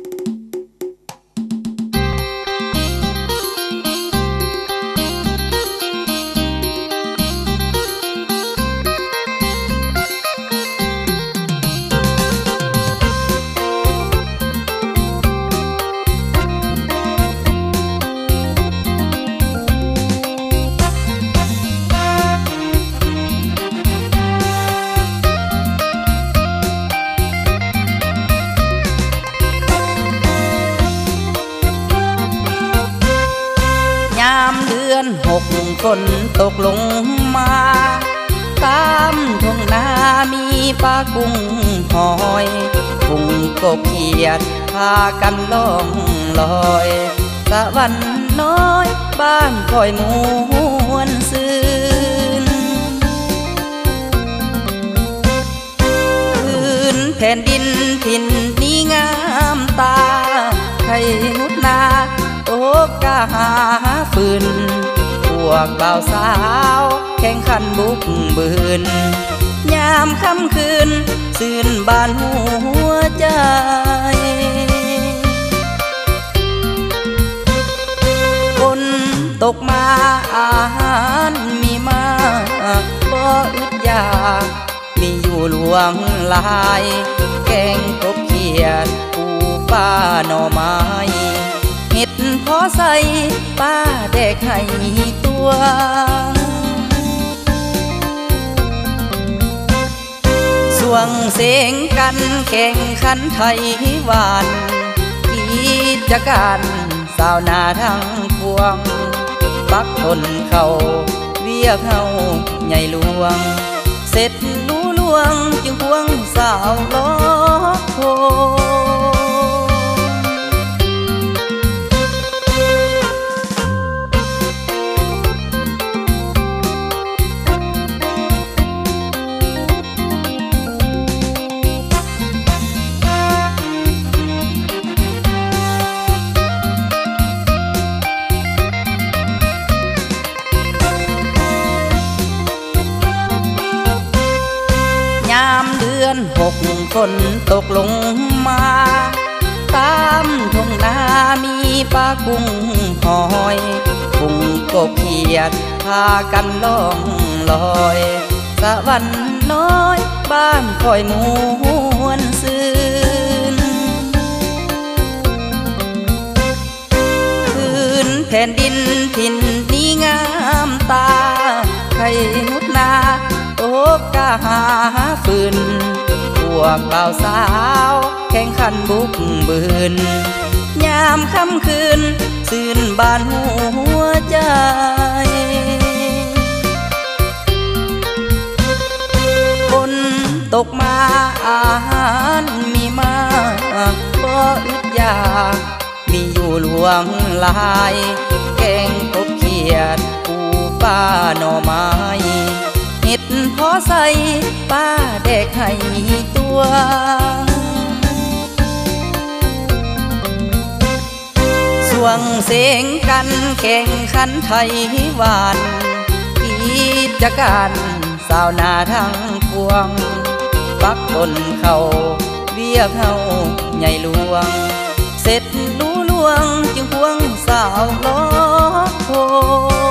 ยามเดือน6ฝนตกลงมาตามทุ่งนามีปลากุ้งหอยกุ้งกบเขียดพากันล่องลอยสะวันน้อยบ้านคอยมวนซื่นพื้นแผ่นดินถิ่นนี้งามตาไทยนุดนาโตกาหาฟืนพวกบ่าวสาวแข่งขันบุกบืนยามค่ำคืนซื่นบานหัวใจฝนตกมาอาหารมีมากบ่อึดอยากมีอยู่หลวงหลายแกงกบเขียดปูปลาหน่อไม้เห็ดพอใส่ป้าแดกให้ตัวสวงเสียงกันแข่งขันไทยหวานกิจการสาวนาทั้งพวงปักต้นเขาเวียกเฮาใหญ่หลวงเสร็จรู้ลวงจึงพวงสาวล้อโคยามเดือน6ฝนตกลงมาตามทุ่งนามีปลากุ้งหอยกุ้งกบเขียดพากันล่องลอยสะวันน้อยบ้านคอยมวนซื่นพื้นแผ่นดินถิ่นนี้งามตาไทยนุดนาโตกาหาฟืนพวกบ่าวสาวแข่งขันบุกบืนยามค่ำคืนซื่นบานหัวใจฝนตกมาอาหารมีมากบ่อึดอยากมีอยู่หลวงหลายแกงกบเขียดปูปลาหน่อไม้เห็ดพอใส่ป้าแดกให้ตัวสวงเสียงกันแข่งขันไทยหวานกิจการสาวนาทั้งพวงปักต้นเขาเวียกเฮาใหญ่หลวงเสร็จรู้ลวงจึงพวงสาวล้อโค